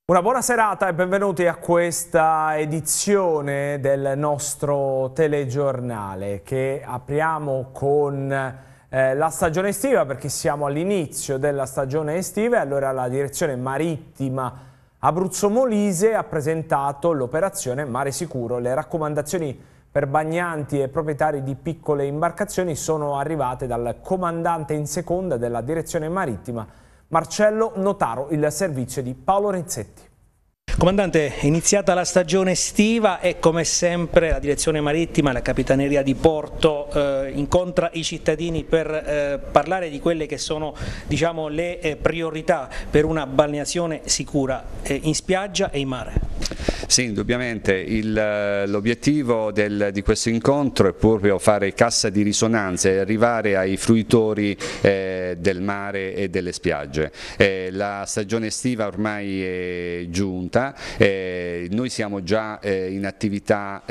Una buona serata e benvenuti a questa edizione del nostro telegiornale che apriamo con la stagione estiva, perché siamo all'inizio della stagione estiva e allora la direzione marittima Abruzzo Molise ha presentato l'operazione Mare Sicuro. Le raccomandazioni per bagnanti e proprietari di piccole imbarcazioni sono arrivate dal comandante in seconda della direzione marittima Marcello Notaro, il servizio di Paolo Rizzetti. Comandante, è iniziata la stagione estiva e come sempre la direzione marittima e la capitaneria di porto incontra i cittadini per parlare di quelle che sono, diciamo, le priorità per una balneazione sicura in spiaggia e in mare. Sì, indubbiamente l'obiettivo di questo incontro è proprio fare cassa di risonanza e arrivare ai fruitori del mare e delle spiagge. La stagione estiva ormai è giunta, noi siamo già in attività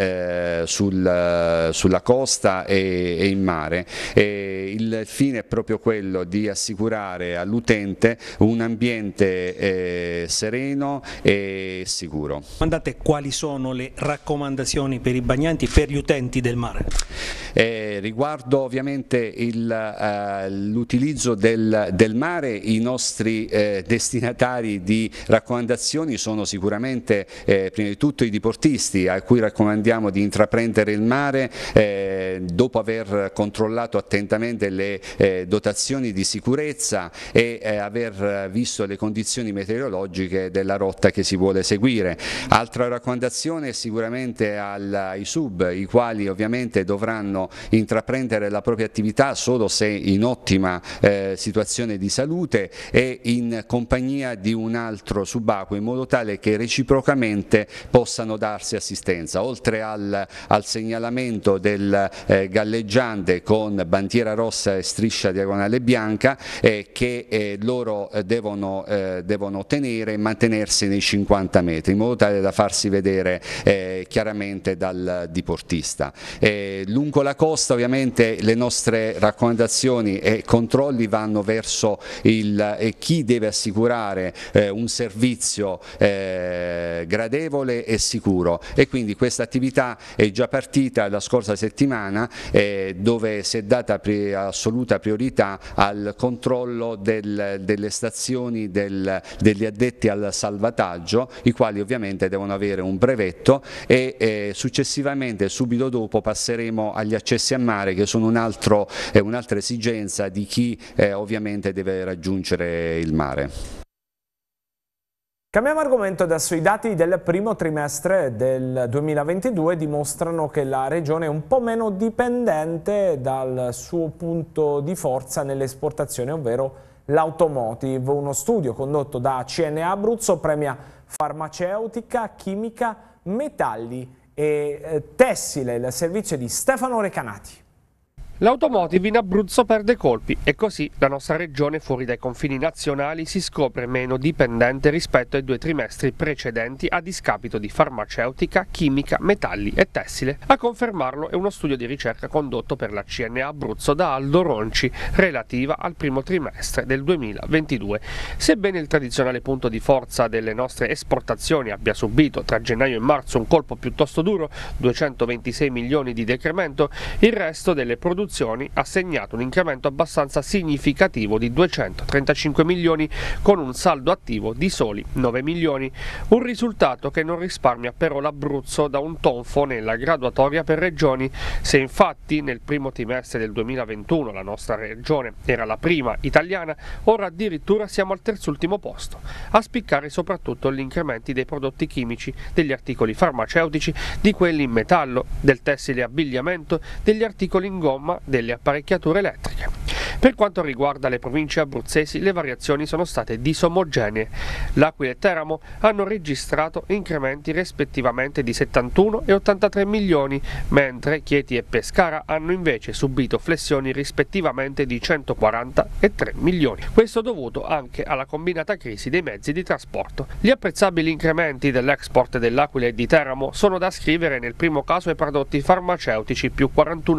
sulla costa e in mare. Il fine è proprio quello di assicurare all'utente un ambiente sereno e sicuro. Comandante, quali sono le raccomandazioni per i bagnanti, per gli utenti del mare? Riguardo ovviamente l'utilizzo del mare, i nostri destinatari di raccomandazioni sono sicuramente prima di tutto i diportisti, a cui raccomandiamo di intraprendere il mare dopo aver controllato attentamente le dotazioni di sicurezza e aver visto le condizioni meteorologiche della rotta che si vuole seguire. Altra raccomandazione è sicuramente ai sub, i quali ovviamente dovranno intraprendere la propria attività solo se in ottima situazione di salute e in compagnia di un altro subacqueo, in modo tale che reciprocamente possano darsi assistenza. Oltre al segnalamento del galleggiante con bandiera rossa e striscia diagonale bianca che loro devono tenere e mantenersi nei 50 metri in modo tale da farsi vedere chiaramente dal diportista. Lungo la costa ovviamente le nostre raccomandazioni e controlli vanno verso chi deve assicurare un servizio gradevole e sicuro, e quindi questa attività è già partita la scorsa settimana dove si è data assoluta priorità al controllo delle stazioni degli addetti al salvataggio, i quali ovviamente devono avere un brevetto e successivamente subito dopo passeremo agli accessi a mare, che sono un'altra esigenza di chi ovviamente deve raggiungere il mare. Cambiamo argomento adesso. I dati del primo trimestre del 2022 dimostrano che la regione è un po' meno dipendente dal suo punto di forza nelle esportazioni, ovvero l'automotive. Uno studio condotto da CNA Abruzzo premia farmaceutica, chimica, metalli e tessile, il servizio di Stefano Recanati. L'automotive in Abruzzo perde colpi e così la nostra regione fuori dai confini nazionali si scopre meno dipendente rispetto ai 2 trimestri precedenti a discapito di farmaceutica, chimica, metalli e tessile. A confermarlo è uno studio di ricerca condotto per la CNA Abruzzo da Aldo Ronci relativa al primo trimestre del 2022. Sebbene il tradizionale punto di forza delle nostre esportazioni abbia subito tra gennaio e marzo un colpo piuttosto duro, 226 milioni di decremento, il resto delle produzioni ha segnato un incremento abbastanza significativo di 235 milioni con un saldo attivo di soli 9 milioni, un risultato che non risparmia però l'Abruzzo da un tonfo nella graduatoria per regioni. Se infatti nel primo trimestre del 2021 la nostra regione era la prima italiana, ora addirittura siamo al terzultimo posto, a spiccare soprattutto gli incrementi dei prodotti chimici, degli articoli farmaceutici, di quelli in metallo, del tessile e abbigliamento, degli articoli in gomma, delle apparecchiature elettriche. Per quanto riguarda le province abruzzesi, le variazioni sono state disomogenee. L'Aquila e Teramo hanno registrato incrementi rispettivamente di 71 e 83 milioni, mentre Chieti e Pescara hanno invece subito flessioni rispettivamente di 140 e 3 milioni. Questo dovuto anche alla combinata crisi dei mezzi di trasporto. Gli apprezzabili incrementi dell'export dell'Aquila e di Teramo sono da ascrivere nel primo caso ai prodotti farmaceutici più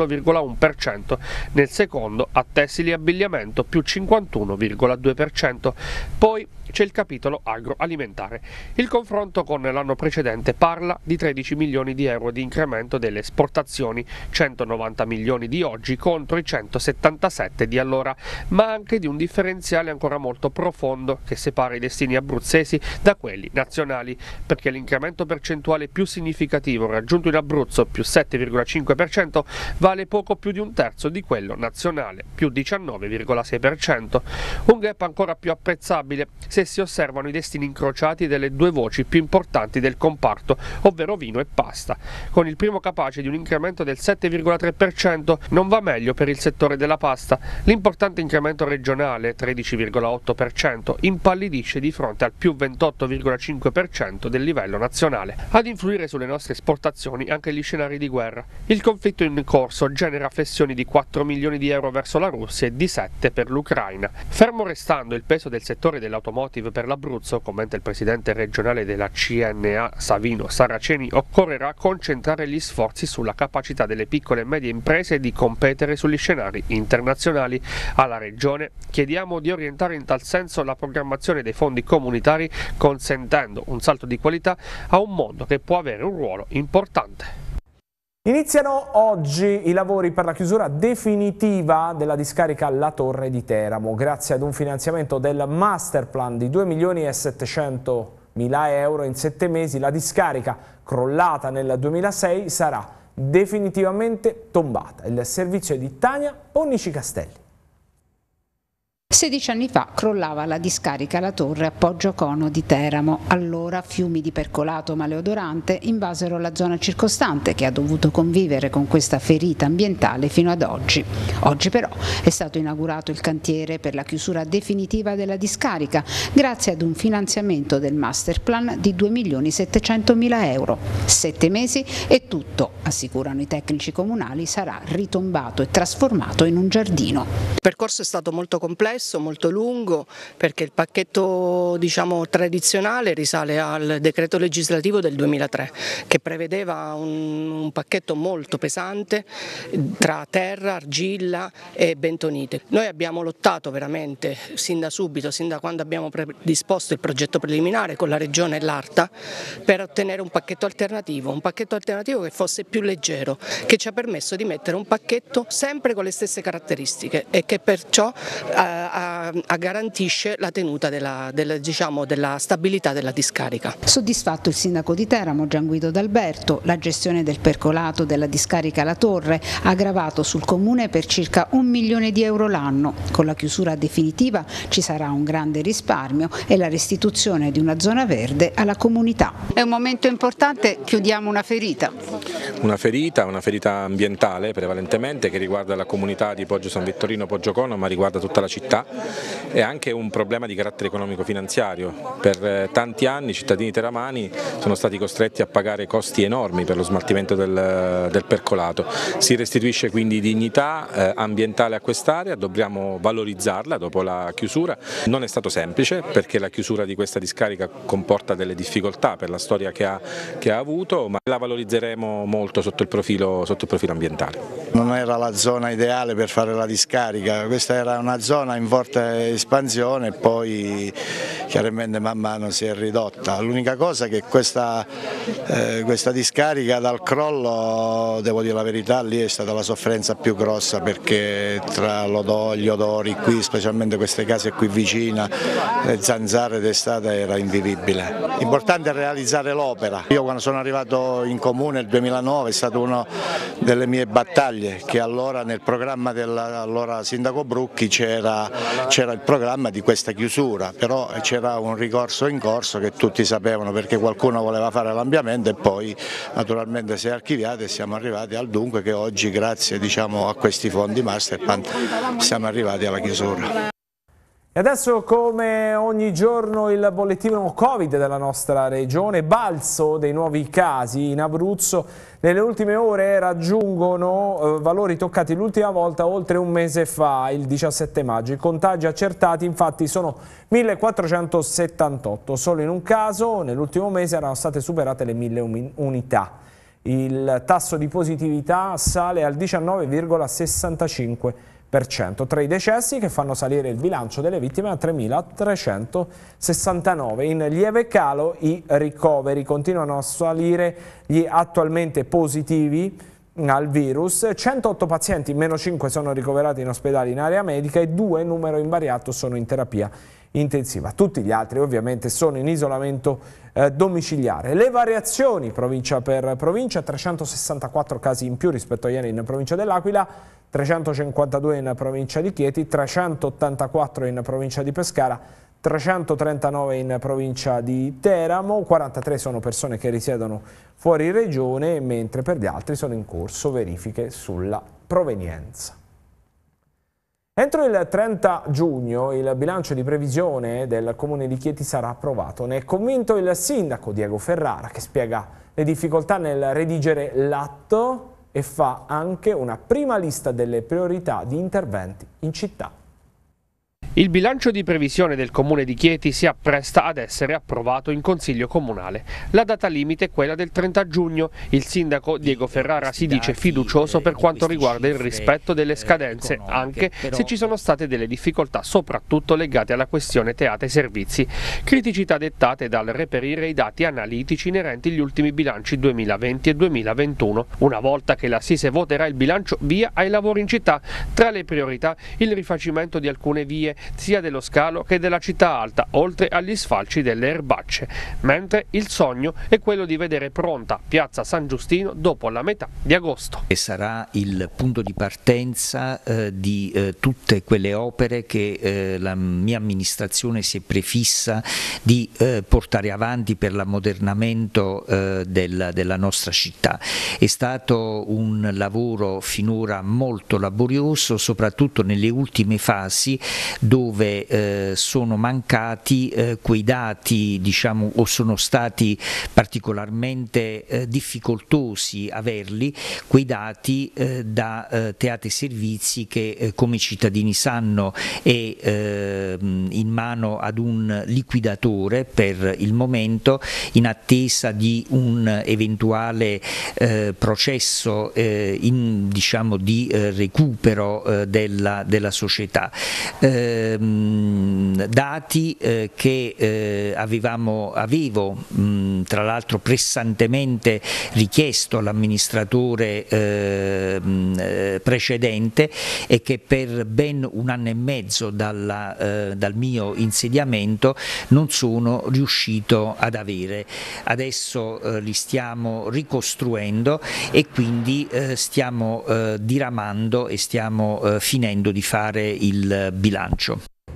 41,1%, nel secondo a tessili e abbigliamento più 51,2%. Poi c'è il capitolo agroalimentare. Il confronto con l'anno precedente parla di 13 milioni di euro di incremento delle esportazioni, 190 milioni di oggi contro i 177 di allora, ma anche di un differenziale ancora molto profondo che separa i destini abruzzesi da quelli nazionali, perché l'incremento percentuale più significativo raggiunto in Abruzzo, più 7,5%, vale poco più di un terzo di quello nazionale, più 19,6%. Un gap ancora più apprezzabile se si osservano i destini incrociati delle due voci più importanti del comparto, ovvero vino e pasta. Con il primo capace di un incremento del 7,3% non va meglio per il settore della pasta. L'importante incremento regionale, 13,8%, impallidisce di fronte al più 28,5% del livello nazionale. Ad influire sulle nostre esportazioni anche gli scenari di guerra. Il conflitto in corso genera flessioni di 4 milioni di euro verso la Russia e di 7 per l'Ucraina. Fermo restando il peso del settore dell'automotive per l'Abruzzo, commenta il presidente regionale della CNA Savino Saraceni, occorrerà concentrare gli sforzi sulla capacità delle piccole e medie imprese di competere sugli scenari internazionali. Alla Regione chiediamo di orientare in tal senso la programmazione dei fondi comunitari, consentendo un salto di qualità a un mondo che può avere un ruolo importante. Iniziano oggi i lavori per la chiusura definitiva della discarica La Torre di Teramo. Grazie ad un finanziamento del Masterplan di 2.700.000 euro in 7 mesi, la discarica, crollata nel 2006, sarà definitivamente tombata. Il servizio è di Tania Onnici Castelli. 16 anni fa crollava la discarica La Torre a Poggiocono di Teramo. Allora fiumi di percolato maleodorante invasero la zona circostante, che ha dovuto convivere con questa ferita ambientale fino ad oggi. Oggi però è stato inaugurato il cantiere per la chiusura definitiva della discarica, grazie ad un finanziamento del Masterplan di 2.700.000 euro. 7 mesi e tutto, assicurano i tecnici comunali, sarà ritombato e trasformato in un giardino. Il percorso è stato molto complesso, molto lungo, perché il pacchetto tradizionale risale al decreto legislativo del 2003, che prevedeva un pacchetto molto pesante tra terra, argilla e bentonite. Noi abbiamo lottato veramente sin da subito, sin da quando abbiamo predisposto il progetto preliminare con la Regione e l'ARTA, per ottenere un pacchetto alternativo che fosse più leggero, che ci ha permesso di mettere un pacchetto sempre con le stesse caratteristiche e che perciò garantisce la tenuta della stabilità della discarica. Soddisfatto il sindaco di Teramo, Gianguido D'Alberto. La gestione del percolato della discarica La Torre ha gravato sul comune per circa 1 milione di euro l'anno. Con la chiusura definitiva ci sarà un grande risparmio e la restituzione di una zona verde alla comunità. È un momento importante, chiudiamo una ferita. Una ferita ambientale prevalentemente, che riguarda la comunità di Poggio San Vittorino, Poggiocono, ma riguarda tutta la città, e anche un problema di carattere economico-finanziario. Per tanti anni i cittadini teramani sono stati costretti a pagare costi enormi per lo smaltimento del percolato. Si restituisce quindi dignità ambientale a quest'area, dobbiamo valorizzarla dopo la chiusura. Non è stato semplice, perché la chiusura di questa discarica comporta delle difficoltà per la storia che ha avuto, ma la valorizzeremo molto sotto il profilo ambientale. Non era la zona ideale per fare la discarica, questa era una zona in forte espansione e poi chiaramente man mano si è ridotta. L'unica cosa è che questa discarica dal crollo, devo dire la verità, lì è stata la sofferenza più grossa, perché tra gli odori qui, specialmente queste case qui vicine, le zanzare d'estate, era invivibile. L'importante è realizzare l'opera. Io quando sono arrivato in comune nel 2009 è stata una delle mie battaglie, che allora nel programma dell'allora sindaco Brucchi c'era il programma di questa chiusura, però c'era un ricorso in corso che tutti sapevano, perché qualcuno voleva fare l'ampliamento e poi naturalmente si è archiviato e siamo arrivati al dunque che oggi, grazie a questi fondi Masterplan, siamo arrivati alla chiusura. E adesso, come ogni giorno, il bollettino Covid della nostra regione. Balzo dei nuovi casi in Abruzzo. Nelle ultime ore raggiungono valori toccati l'ultima volta oltre un mese fa, il 17 maggio. I contagi accertati infatti sono 1478. Solo in un caso, nell'ultimo mese, erano state superate le 1000 unità. Il tasso di positività sale al 19,65%. Tra i decessi che fanno salire il bilancio delle vittime a 3.369. In lieve calo i ricoveri, continuano a salire gli attualmente positivi al virus. 108 pazienti, meno 5 sono ricoverati in ospedale in area medica e 2, numero invariato, sono in terapia intensiva. Tutti gli altri ovviamente sono in isolamento domiciliare. Le variazioni provincia per provincia: 364 casi in più rispetto a ieri in provincia dell'Aquila, 352 in provincia di Chieti, 384 in provincia di Pescara, 339 in provincia di Teramo, 43 sono persone che risiedono fuori regione, mentre per gli altri sono in corso verifiche sulla provenienza. Entro il 30 giugno il bilancio di previsione del Comune di Chieti sarà approvato. Ne è convinto il sindaco Diego Ferrara, che spiega le difficoltà nel redigere l'atto e fa anche una prima lista delle priorità di interventi in città. Il bilancio di previsione del Comune di Chieti si appresta ad essere approvato in Consiglio Comunale. La data limite è quella del 30 giugno. Il sindaco Diego Ferrara si dice fiducioso per quanto riguarda il rispetto delle scadenze, anche se ci sono state delle difficoltà, soprattutto legate alla questione teatri e servizi. Criticità dettate dal reperire i dati analitici inerenti agli ultimi bilanci 2020 e 2021. Una volta che l'Assise voterà il bilancio, via ai lavori in città. Tra le priorità il rifacimento di alcune vie sia dello scalo che della città alta, oltre agli sfalci delle erbacce, mentre il sogno è quello di vedere pronta Piazza San Giustino dopo la metà di agosto. E sarà il punto di partenza di tutte quelle opere che la mia amministrazione si è prefissa di portare avanti per l'ammodernamento della nostra città. È stato un lavoro finora molto laborioso, soprattutto nelle ultime fasi, dove sono mancati quei dati, diciamo, o sono stati particolarmente difficoltosi averli, quei dati da teatri e servizi che, come i cittadini sanno, è in mano ad un liquidatore per il momento, in attesa di un eventuale processo diciamo, di recupero della società. Dati che avevo tra l'altro pressantemente richiesto all'amministratore precedente e che per ben un anno e mezzo dal mio insediamento non sono riuscito ad avere. Adesso li stiamo ricostruendo e quindi stiamo diramando e stiamo finendo di fare il bilancio.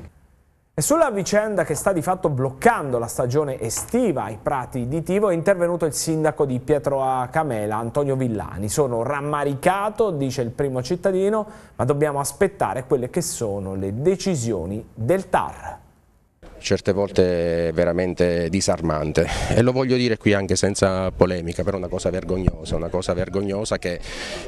E sulla vicenda che sta di fatto bloccando la stagione estiva ai Prati di Tivo è intervenuto il sindaco di Pietrocamela, Antonio Villani. Sono rammaricato, dice il primo cittadino, ma dobbiamo aspettare quelle che sono le decisioni del TAR. Certe volte è veramente disarmante, e lo voglio dire qui anche senza polemica, però è una cosa vergognosa che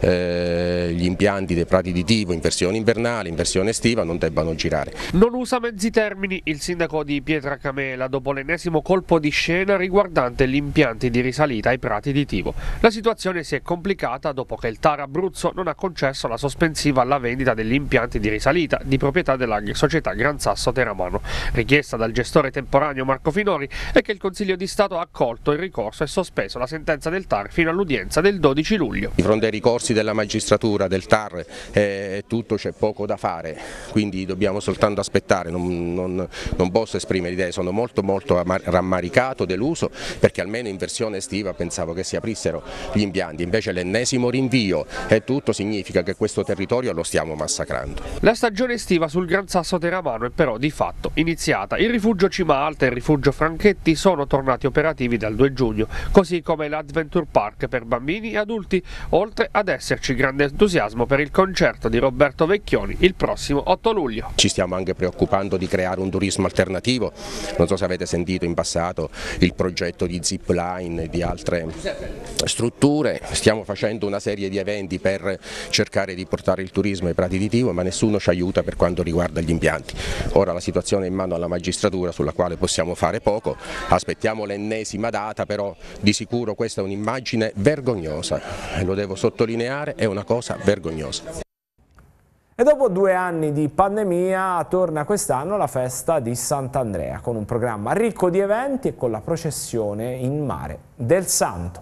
gli impianti dei Prati di Tivo in versione invernale, in versione estiva non debbano girare. Non usa mezzi termini il sindaco di Pietrocamela dopo l'ennesimo colpo di scena riguardante gli impianti di risalita ai Prati di Tivo. La situazione si è complicata dopo che il TAR Abruzzo non ha concesso la sospensiva alla vendita degli impianti di risalita di proprietà della società Gran Sasso Teramano, richiesta dal gestore temporaneo Marco Finori, e che il Consiglio di Stato ha accolto il ricorso e sospeso la sentenza del TAR fino all'udienza del 12 luglio. Di fronte ai ricorsi della magistratura, del TAR, tutto c'è poco da fare, quindi dobbiamo soltanto aspettare, non posso esprimere idee, sono molto rammaricato, deluso, perché almeno in versione estiva pensavo che si aprissero gli impianti, invece l'ennesimo rinvio e tutto significa che questo territorio lo stiamo massacrando. La stagione estiva sul Gran Sasso Teramano è però di fatto iniziata. Il rifugio Cima Alta e il rifugio Franchetti sono tornati operativi dal 2 giugno, così come l'Adventure Park per bambini e adulti, oltre ad esserci grande entusiasmo per il concerto di Roberto Vecchioni il prossimo 8 luglio. Ci stiamo anche preoccupando di creare un turismo alternativo, non so se avete sentito in passato il progetto di zipline e di altre strutture, stiamo facendo una serie di eventi per cercare di portare il turismo ai Prati di Tivo, ma nessuno ci aiuta per quanto riguarda gli impianti. Ora la situazione è in mano alla magistratura, sulla quale possiamo fare poco, aspettiamo l'ennesima data, però di sicuro questa è un'immagine vergognosa, e lo devo sottolineare, è una cosa vergognosa. E dopo 2 anni di pandemia torna quest'anno la festa di Sant'Andrea con un programma ricco di eventi e con la processione in mare del Santo.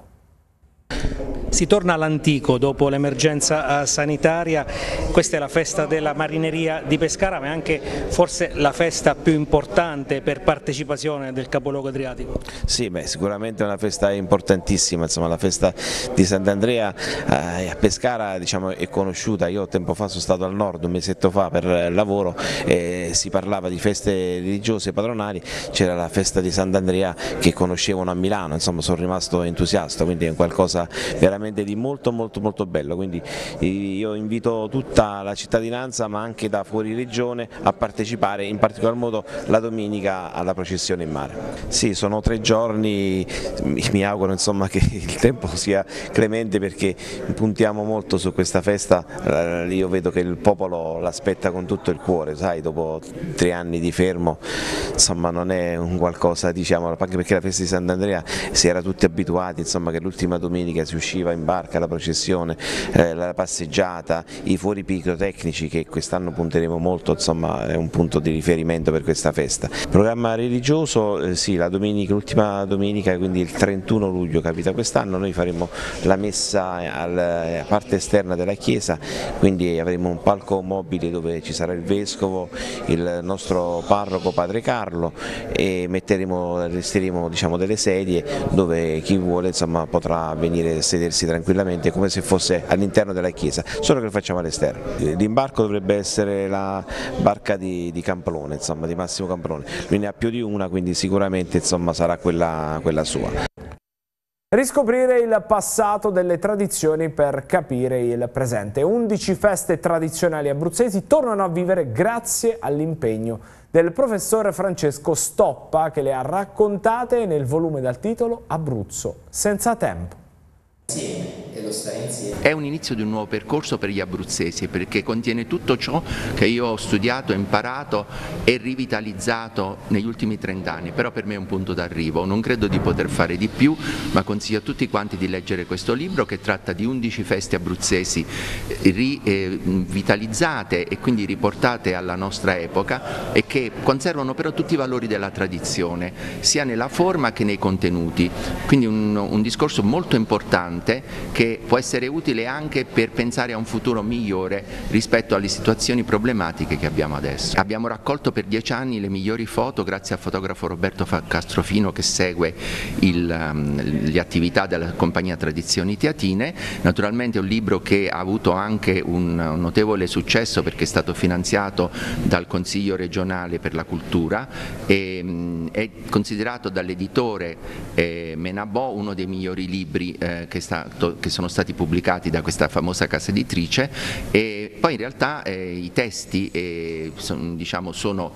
Si torna all'antico dopo l'emergenza sanitaria, questa è la festa della marineria di Pescara, ma è anche forse la festa più importante per partecipazione del capoluogo adriatico. Sì, sicuramente è una festa importantissima, insomma, la festa di Sant'Andrea a Pescara, diciamo, è conosciuta. Io tempo fa sono stato al nord, un mesetto fa per lavoro, e si parlava di feste religiose patronali, c'era la festa di Sant'Andrea che conoscevano a Milano, insomma sono rimasto entusiasta, quindi è qualcosa veramente di molto bello, quindi io invito tutta la cittadinanza ma anche da fuori regione a partecipare, in particolar modo la domenica alla processione in mare. Sì, sono 3 giorni, mi auguro insomma che il tempo sia clemente perché puntiamo molto su questa festa, io vedo che il popolo l'aspetta con tutto il cuore, sai, dopo 3 anni di fermo, insomma non è un qualcosa, diciamo, anche perché la festa di Sant'Andrea si era tutti abituati, insomma, che l'ultima domenica si usciva in barca, la processione, la passeggiata, i fuori pirotecnici che quest'anno punteremo molto, insomma è un punto di riferimento per questa festa. Programma religioso, sì, la domenica, l'ultima domenica, quindi il 31 luglio capita quest'anno, noi faremo la messa alla parte esterna della chiesa, quindi avremo un palco mobile dove ci sarà il vescovo, il nostro parroco Padre Carlo e resteremo diciamo, delle sedie dove chi vuole insomma, potrà venire a sedersi tranquillamente come se fosse all'interno della chiesa, solo che lo facciamo all'esterno. L'imbarco dovrebbe essere la barca di Camplone, insomma, di Massimo Camplone, lui ne ha più di una, quindi sicuramente insomma, sarà quella sua. Riscoprire il passato delle tradizioni per capire il presente. 11 feste tradizionali abruzzesi tornano a vivere grazie all'impegno del professor Francesco Stoppa che le ha raccontate nel volume dal titolo Abruzzo senza tempo. È un inizio di un nuovo percorso per gli abruzzesi perché contiene tutto ciò che io ho studiato, imparato e rivitalizzato negli ultimi 30 anni, però per me è un punto d'arrivo, non credo di poter fare di più, ma consiglio a tutti quanti di leggere questo libro che tratta di 11 feste abruzzesi rivitalizzate e quindi riportate alla nostra epoca e che conservano però tutti i valori della tradizione, sia nella forma che nei contenuti, quindi un discorso molto importante che può essere utile anche per pensare a un futuro migliore rispetto alle situazioni problematiche che abbiamo adesso. Abbiamo raccolto per 10 anni le migliori foto grazie al fotografo Roberto Castrofino che segue le attività della compagnia Tradizioni Teatine. Naturalmente è un libro che ha avuto anche un notevole successo perché è stato finanziato dal Consiglio regionale per la cultura e è considerato dall'editore Menabò uno dei migliori libri che sono stati pubblicati da questa famosa casa editrice e poi in realtà i testi sono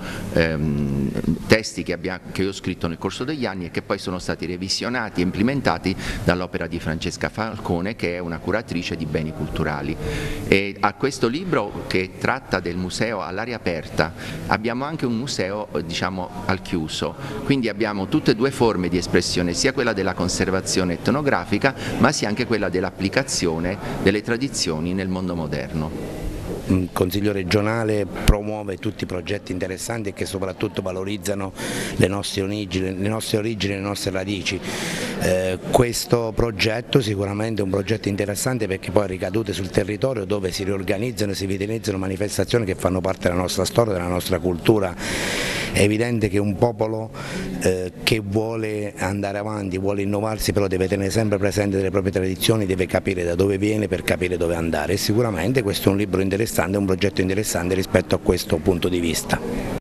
testi che io ho scritto nel corso degli anni e che poi sono stati revisionati e implementati dall'opera di Francesca Falcone che è una curatrice di beni culturali. E a questo libro che tratta del museo all'aria aperta abbiamo anche un museo al chiuso, quindi abbiamo tutte e 2 forme di espressione, sia quella della conservazione etnografica ma sia anche quella dell'applicazione delle tradizioni nel mondo moderno. Il Consiglio regionale promuove tutti i progetti interessanti e che soprattutto valorizzano le nostre origini, le nostre radici. Questo progetto sicuramente è un progetto interessante perché poi ha ricadute sul territorio dove si riorganizzano e si vitalizzano manifestazioni che fanno parte della nostra storia, della nostra cultura. È evidente che un popolo che vuole andare avanti, vuole innovarsi, però deve tenere sempre presente delle proprie tradizioni, deve capire da dove viene per capire dove andare e sicuramente questo è un libro interessante, è un progetto interessante rispetto a questo punto di vista.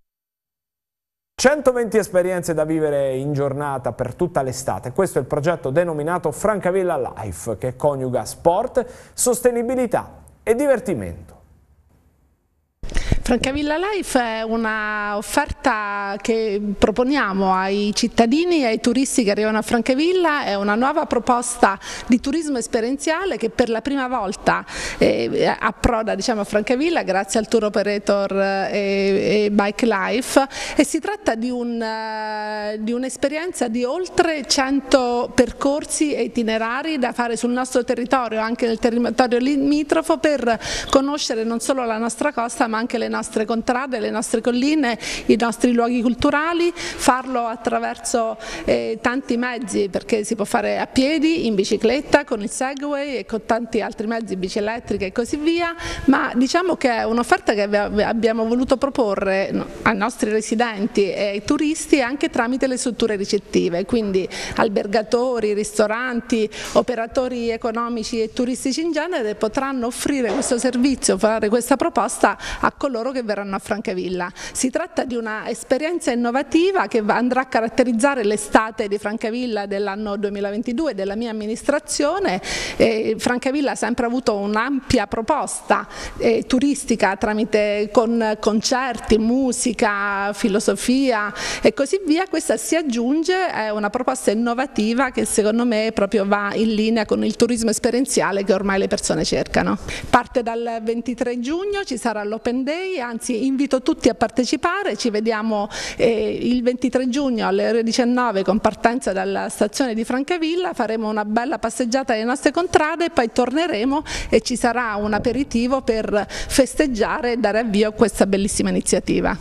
120 esperienze da vivere in giornata per tutta l'estate. Questo è il progetto denominato Francavilla Life che coniuga sport, sostenibilità e divertimento. Francavilla Life è una offerta che proponiamo ai cittadini e ai turisti che arrivano a Francavilla, è una nuova proposta di turismo esperienziale che per la prima volta approda, diciamo, a Francavilla grazie al tour operator e Bike Life, e si tratta di un'esperienza di oltre 100 percorsi e itinerari da fare sul nostro territorio, anche nel territorio limitrofo, per conoscere non solo la nostra costa ma anche le nostre contrade, le nostre colline, i nostri luoghi culturali, farlo attraverso tanti mezzi, perché si può fare a piedi, in bicicletta, con il Segway e con tanti altri mezzi, bici elettriche e così via, ma diciamo che è un'offerta che abbiamo voluto proporre ai nostri residenti e ai turisti anche tramite le strutture ricettive, quindi albergatori, ristoranti, operatori economici e turistici in genere potranno offrire questo servizio, fare questa proposta a coloro che verranno a Francavilla. Si tratta di una esperienza innovativa che andrà a caratterizzare l'estate di Francavilla dell'anno 2022 della mia amministrazione. Francavilla ha sempre avuto un'ampia proposta turistica con concerti, musica, filosofia e così via. Questa si aggiunge, è una proposta innovativa che secondo me proprio va in linea con il turismo esperienziale che ormai le persone cercano. Parte dal 23 giugno, ci sarà l'Open Day, anzi invito tutti a partecipare, ci vediamo il 23 giugno alle ore 19 con partenza dalla stazione di Francavilla, faremo una bella passeggiata nelle nostre contrade e poi torneremo e ci sarà un aperitivo per festeggiare e dare avvio a questa bellissima iniziativa.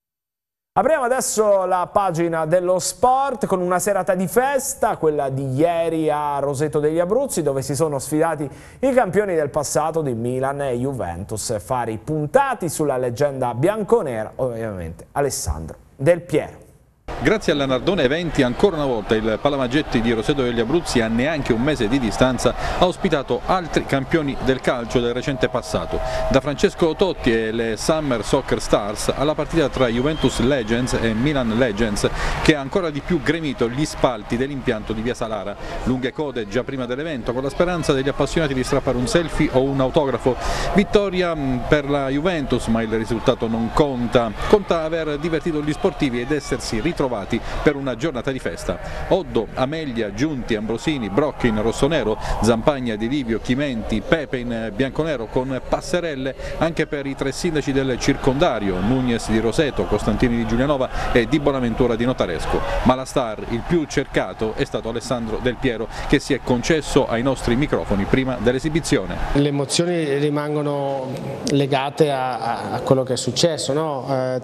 Apriamo adesso la pagina dello sport con una serata di festa, quella di ieri a Roseto degli Abruzzi, dove si sono sfidati i campioni del passato di Milan e Juventus. Fari puntati sulla leggenda bianconera, ovviamente Alessandro Del Piero. Grazie alla Nardone Eventi, ancora una volta il Palamaggetti di Roseto degli Abruzzi, a neanche un mese di distanza, ha ospitato altri campioni del calcio del recente passato. Da Francesco Totti e le Summer Soccer Stars alla partita tra Juventus Legends e Milan Legends, che ha ancora di più gremito gli spalti dell'impianto di Via Salara. Lunghe code già prima dell'evento, con la speranza degli appassionati di strappare un selfie o un autografo. Vittoria per la Juventus, ma il risultato non conta. Conta aver divertito gli sportivi ed essersi ritrovati per una giornata di festa. Oddo, Amelia, Giunti, Ambrosini, Brocchi in rossonero, Zampagna di Livio, Chimenti, Pepe in bianconero, con passerelle anche per i tre sindaci del circondario, Nunez di Roseto, Costantini di Giulianova e Di Bonaventura di Notaresco. Ma la star, il più cercato, è stato Alessandro Del Piero, che si è concesso ai nostri microfoni prima dell'esibizione. Le emozioni rimangono legate a quello che è successo, no?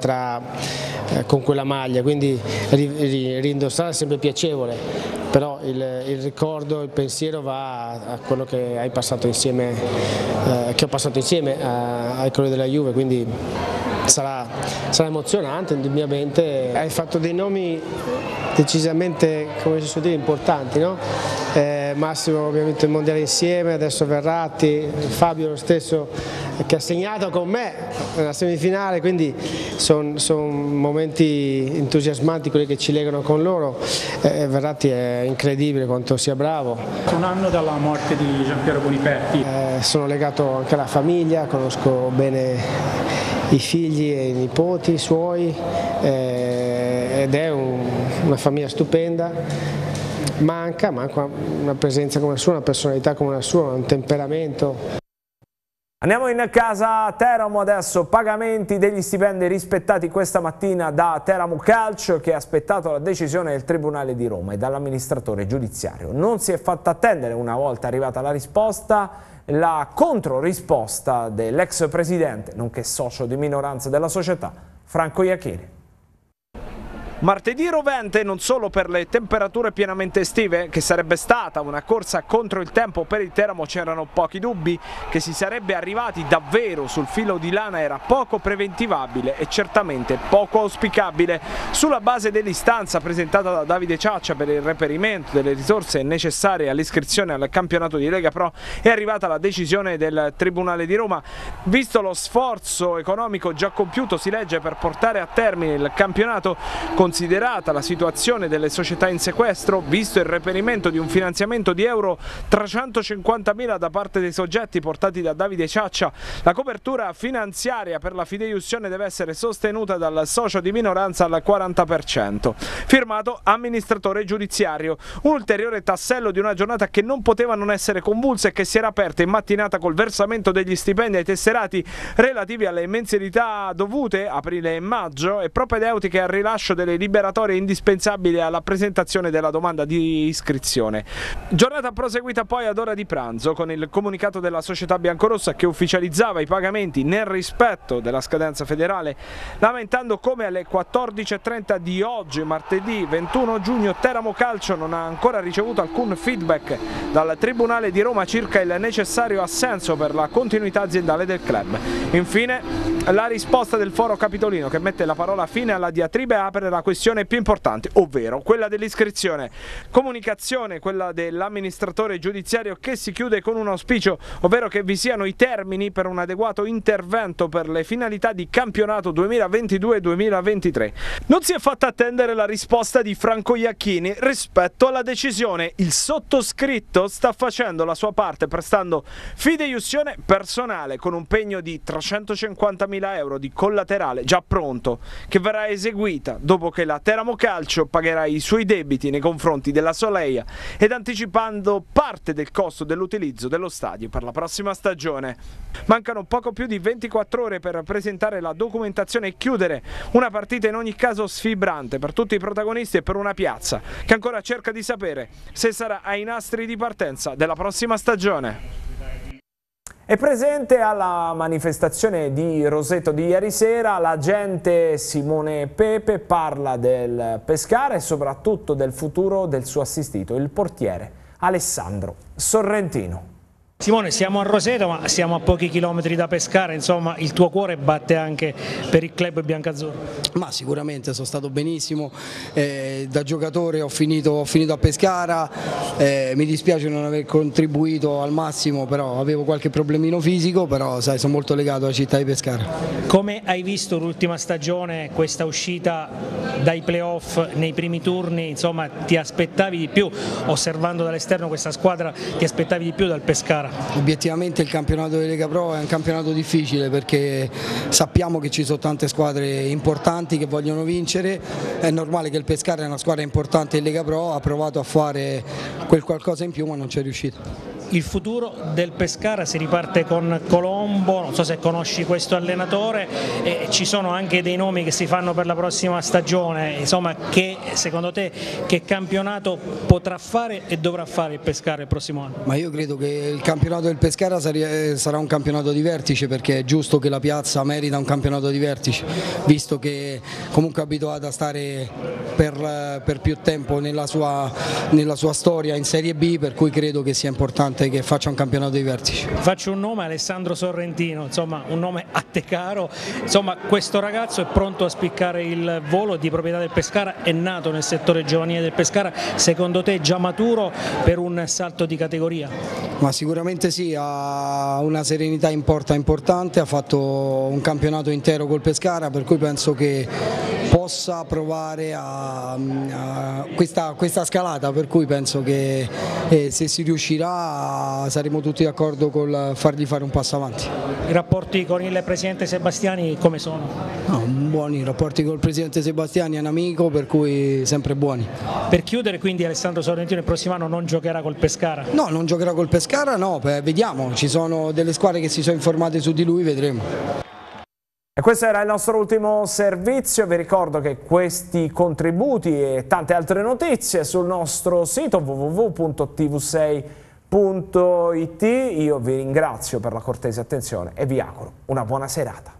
Con quella maglia, quindi rindossare è sempre piacevole, però il ricordo, il pensiero va a quello che hai passato insieme, che ho passato insieme ai colori della Juve, quindi sarà emozionante indubbiamente. Hai fatto dei nomi decisamente, come si suol dire, importanti, no? Massimo ovviamente il mondiale insieme, adesso Verratti, Fabio lo stesso che ha segnato con me nella semifinale, quindi sono momenti entusiasmanti quelli che ci legano con loro. Verratti è incredibile quanto sia bravo. Un anno dalla morte di Giampiero Boniperti. Sono legato anche alla famiglia, conosco bene i figli e i nipoti suoi ed è una famiglia stupenda. Manca una presenza come la sua, una personalità come la sua, un temperamento. Andiamo in casa Teramo adesso, pagamenti degli stipendi rispettati questa mattina da Teramo Calcio, che ha aspettato la decisione del Tribunale di Roma e dall'amministratore giudiziario. Non si è fatta attendere, una volta arrivata la risposta, la controrisposta dell'ex presidente, nonché socio di minoranza della società, Franco Iachini. Martedì rovente non solo per le temperature pienamente estive, che sarebbe stata una corsa contro il tempo per il Teramo, c'erano pochi dubbi. Che si sarebbe arrivati davvero sul filo di lana era poco preventivabile e certamente poco auspicabile. Sulla base dell'istanza presentata da Davide Ciaccia per il reperimento delle risorse necessarie all'iscrizione al campionato di Lega Pro è arrivata la decisione del Tribunale di Roma. Visto lo sforzo economico già compiuto, si legge, per portare a termine il campionato con Considerata la situazione delle società in sequestro, visto il reperimento di un finanziamento di euro 350.000 da parte dei soggetti portati da Davide Ciaccia, la copertura finanziaria per la fideiussione deve essere sostenuta dal socio di minoranza al 40%. Firmato amministratore giudiziario, un ulteriore tassello di una giornata che non poteva non essere convulsa e che si era aperta in mattinata col versamento degli stipendi ai tesserati relativi alle mensilità dovute aprile e maggio e propedeutiche al rilascio delle liberatorie indispensabili alla presentazione della domanda di iscrizione. Giornata proseguita poi ad ora di pranzo con il comunicato della società biancorossa che ufficializzava i pagamenti nel rispetto della scadenza federale, lamentando come alle 14:30 di oggi, martedì 21 giugno, Teramo Calcio non ha ancora ricevuto alcun feedback dal Tribunale di Roma circa il necessario assenso per la continuità aziendale del club. Infine, la risposta del Foro Capitolino che mette la parola fine alla diatriba e apre la questione più importante, ovvero quella dell'iscrizione. Comunicazione, quella dell'amministratore giudiziario, che si chiude con un auspicio, ovvero che vi siano i termini per un adeguato intervento per le finalità di campionato 2022-2023. Non si è fatta attendere la risposta di Franco Iacchini rispetto alla decisione. Il sottoscritto sta facendo la sua parte prestando fideiussione personale con un pegno di 350.000 euro di collaterale già pronto, che verrà eseguita dopo che la Teramo Calcio pagherà i suoi debiti nei confronti della Soleia ed anticipando parte del costo dell'utilizzo dello stadio per la prossima stagione. Mancano poco più di 24 ore per presentare la documentazione e chiudere una partita in ogni caso sfibrante per tutti i protagonisti e per una piazza che ancora cerca di sapere se sarà ai nastri di partenza della prossima stagione. È presente alla manifestazione di Roseto di ieri sera l'agente Simone Pepe, parla del Pescara e soprattutto del futuro del suo assistito, il portiere Alessandro Sorrentino. Simone, siamo a Roseto ma siamo a pochi chilometri da Pescara, insomma il tuo cuore batte anche per il club biancazzurro. Ma sicuramente sono stato benissimo, da giocatore ho finito a Pescara, mi dispiace non aver contribuito al massimo, però avevo qualche problemino fisico, però sai, sono molto legato alla città di Pescara. Come hai visto l'ultima stagione, questa uscita dai playoff nei primi turni, insomma ti aspettavi di più, osservando dall'esterno questa squadra ti aspettavi di più dal Pescara? Obiettivamente il campionato di Lega Pro è un campionato difficile perché sappiamo che ci sono tante squadre importanti che vogliono vincere, è normale che il Pescara è una squadra importante in Lega Pro, ha provato a fare quel qualcosa in più ma non ci è riuscito. Il futuro del Pescara si riparte con Colombo, non so se conosci questo allenatore, ci sono anche dei nomi che si fanno per la prossima stagione, insomma che secondo te che campionato potrà fare e dovrà fare il Pescara il prossimo anno? Ma io credo che il campionato del Pescara sarà un campionato di vertice, perché è giusto che la piazza merita un campionato di vertice, visto che comunque è abituata a stare per più tempo nella sua storia in Serie B, per cui credo che sia importante che faccia un campionato di vertice. Faccio un nome, Alessandro Sorrentino, insomma un nome a te caro, insomma questo ragazzo è pronto a spiccare il volo, di proprietà del Pescara, è nato nel settore giovanile del Pescara, secondo te è già maturo per un salto di categoria? Ma sicuramente sì, ha una serenità importante, ha fatto un campionato intero col Pescara, per cui penso che possa provare a questa scalata, per cui penso che se si riuscirà saremo tutti d'accordo col fargli fare un passo avanti. I rapporti con il presidente Sebastiani come sono? No, buoni, i rapporti con il presidente Sebastiani, è un amico, per cui sempre buoni. Per chiudere, quindi Alessandro Sorrentino il prossimo anno non giocherà col Pescara? No, non giocherà col Pescara, no, vediamo, ci sono delle squadre che si sono informate su di lui, vedremo. E questo era il nostro ultimo servizio, vi ricordo che questi contributi e tante altre notizie sul nostro sito www.tv6.it. Io vi ringrazio per la cortese attenzione e vi auguro una buona serata.